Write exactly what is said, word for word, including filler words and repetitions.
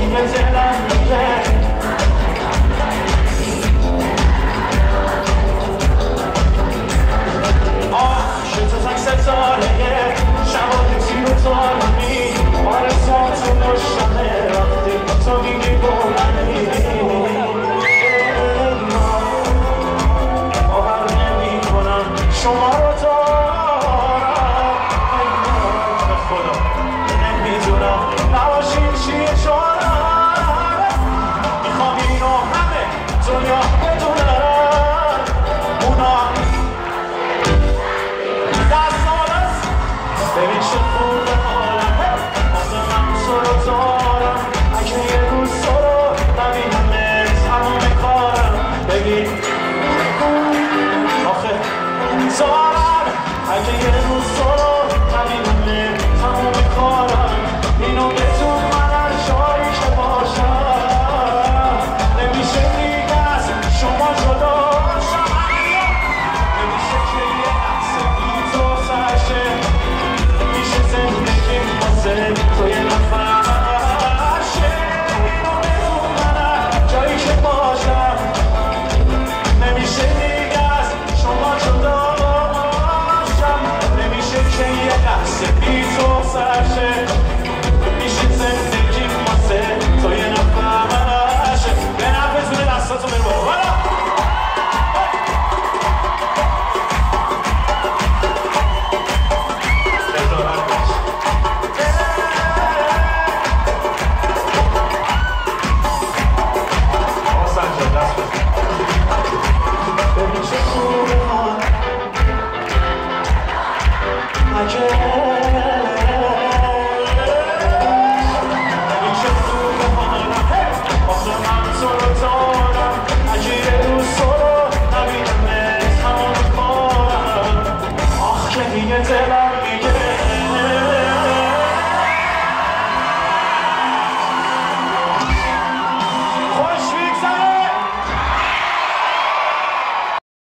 دیگه دلم میگه عاشق ستاره شبای تیر و تارمی آرزوهام تو مشتمه وقتی تو میگی بودنی باور نمی کنم شما رو دارم به خدا نمیدونم نباشی چیه چاره میخوام اینو همه دنیا بدونن اونایی ببین چه خوبه حالمه آخه من تو رو دارم اگه یه روز تو رو نبینم تموم کارم ببین آخه دارم اگه یه روز تو رو نبینم تموم کارم اینو بدون من هر جایی که باشم نمیشه دیگه از شما جدا شم نمیشه که یه لحظه بی تو سرشه زندگی واسه توی نفرشه اینو بدون من جایی که باشم نمیشه دیگه از شما جدا شم نمیشه که یه لحظه بی تو سرشه میشه زندگی واسه توی نفرشه به نفذونه دستاتو برو بالا I can't